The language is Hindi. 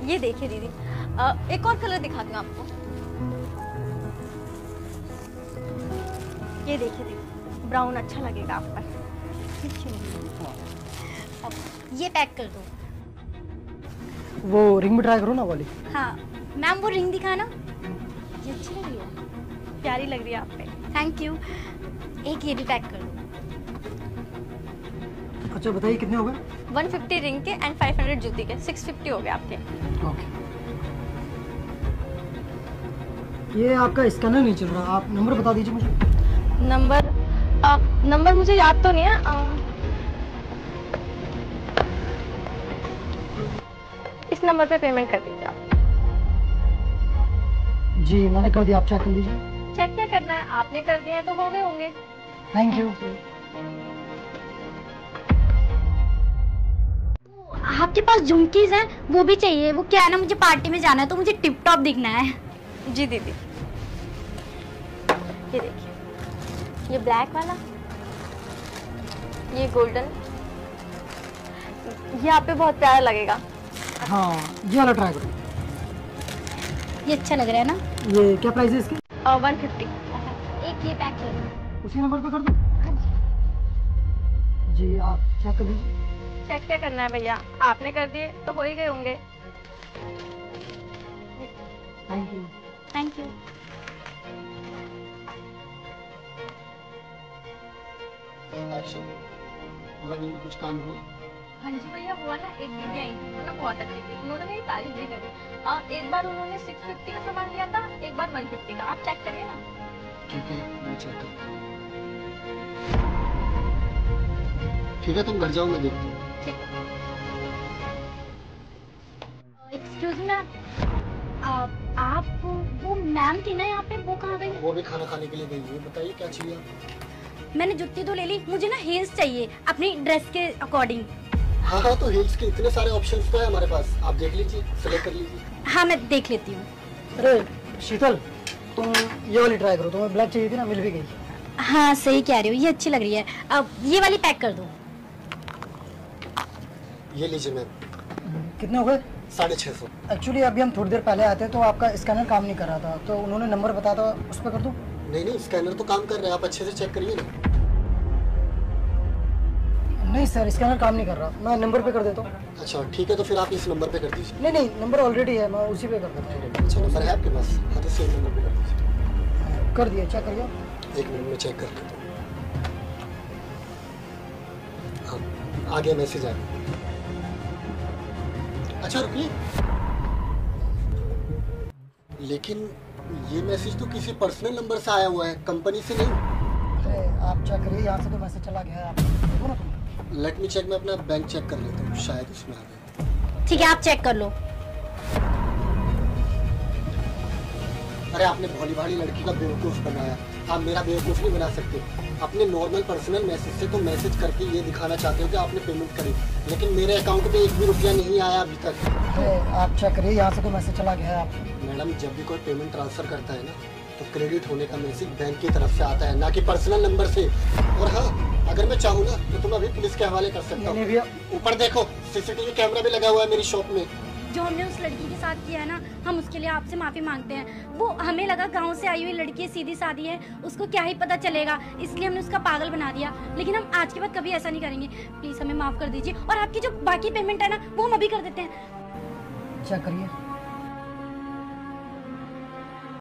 ये देखिए दीदी, एक और कलर दिखाती हूँ आपको। ये देखिए दीदी, ब्राउन अच्छा लगेगा आप पर। अब ये पैक कर दो। वो रिंग भी ट्राई करो ना वाली। हाँ मैम, वो रिंग दिखाना। ये अच्छी लग रही है, प्यारी लग रही है आप पे। Thank you. एक ये भी पैक कर दो। अच्छा बताइए कितने हो गए? 150 रिंग के एंड 500 जूती के, 650 हो गए आपके। ओके। ये आपका स्कैनर नहीं चल रहा, आप नंबर बता दीजिए मुझे। नंबर मुझे याद तो नहीं है। इस नंबर पे पेमेंट कर दीजिए आप। जी मैंने कर दिया, आप चेक कर लीजिए। चेक क्या करना है, आपने कर दिया है तो हो गए होंगे। Thank you. आपके पास झुमकीज हैं? वो भी चाहिए। वो क्या है ना, मुझे पार्टी में जाना है तो मुझे टिप टॉप दिखना है। जी दीदी, ये देखिए, ये ब्लैक वाला, ये गोल्डन, ये आप पे बहुत प्यारा लगेगा। हाँ ये वाला ट्राई करो। ये अच्छा लग रहा है ना? ये क्या प्राइस है इसकी? 150। एक ये पैक कर दो। उसी नंबर पे कर दो। जी आप चेक कर लीजिए। चेक क्या करना है भैया, आपने कर दिए तो हो ही गए होंगे। Thank you. Thank you. कुछ काम हो? हाँ जी भैया, हुआ ना, एक दीदी आई थी, मतलब बहुत अच्छी थी, उन्होंने मेरी तारीफ भी करी। एक बार उन्होंने 650 का सामान लिया था, एक बार 150 का। आप चेक करिए ना। ठीक है मैं चेक करता हूँ। ठीक है तुम घर जाओ, मैं देखता हूँ। एक्सक्यूज मी, आप वो मैम थी ना यहाँ पे, वो कहाँ गई? वो भी खाना खाने के लिए गई है। बताइए क्या चाहिए आपको? मैंने जुत्ती तो ले ली, मुझे ना हील्स चाहिए अपनी ड्रेस के अकॉर्डिंग। हाँ हाँ, तो हिल्स के इतने सारे ऑप्शंस तो है हमारे पास, आप देख लीजिए, सेलेक्ट कर लीजिए। हाँ मैं देख लेती हूँ। अरे शीतल, तुम ये वाली ट्राई करो, तुम्हें ब्लैक चाहिए थी ना, मिल भी गई। हाँ सही कह रही हो, ये अच्छी लग रही है। अब ये वाली पैक कर दो। ये लीजिए मैम। कितने हो गए? 650। एक्चुअली अभी हम थोड़ी देर पहले आए थे तो आपका स्कैनर काम नहीं कर रहा था, तो उन्होंने नंबर बताया था, उस पर कर दूं? नहीं नहीं, स्कैनर तो काम कर रहे हैं, आप अच्छे से चेक करिए ना। नहीं सर, स्कैनर काम नहीं कर रहा, मैं नंबर पे कर देता हूँ। अच्छा ठीक है, तो फिर आप इस नंबर पे कर दीजिए। नहीं नहीं, नंबर ऑलरेडी है, मैं उसी पे कर देता हूँ। अच्छा नंबर है आपके पास? हाँ तो सेम नंबर पे कर दीजिए। कर दिया, चेक करिए। एक मिनट में चेक कर लेता हूँ। हाँ आ गया मैसेज, आ गया। अच्छा रुकिए, लेकिन ये मैसेज तो किसी पर्सनल नंबर से आया हुआ है, कंपनी से नहीं। अरे आप चेक करिए, यहाँ से तो मैसेज चला गया है, आप देखो ना तुम। लेट मी चेक, मैं अपना बैंक चेक कर लेता हूँ, शायद उसमें आ गया। ठीक है आप चेक कर लो। अरे आपने भोली भाली लड़की का बेवकूफ़ बनाया, आप मेरा बेवकूफ़ नहीं बना सकते। अपने नॉर्मल पर्सनल मैसेज से तो मैसेज करके ये दिखाना चाहते हो कि आपने पेमेंट करी, लेकिन मेरे अकाउंट में एक भी रुपया नहीं आया अभी तक। अरे आप चेक करिए, यहाँ से तो मैसेज चला गया है। आप मैडम जब भी कोई पेमेंट ट्रांसफ़र करता है ना, तो क्रेडिट होने का मैसेज बैंक की तरफ से आता है, ना कि पर्सनल नंबर से। और हाँ, अगर मैं चाहूँ ना तो तुम अभी पुलिस के हवाले कर सकता हूँ। ऊपर देखो, सीसीटीवी कैमरा भी लगा हुआ है मेरी शॉप में। जो हमने उस लड़की के साथ किया है ना, हम उसके लिए आपसे माफ़ी मांगते हैं। वो हमें लगा गांव से आई हुई लड़की है, सीधी सादी है, उसको क्या ही पता चलेगा, इसलिए हमने उसका पागल बना दिया। लेकिन हम आज के बाद कभी ऐसा नहीं करेंगे, प्लीज़ हमें माफ़ कर दीजिए। और आपकी जो बाकी पेमेंट है ना, वो हम अभी कर देते हैं। चेक करिए।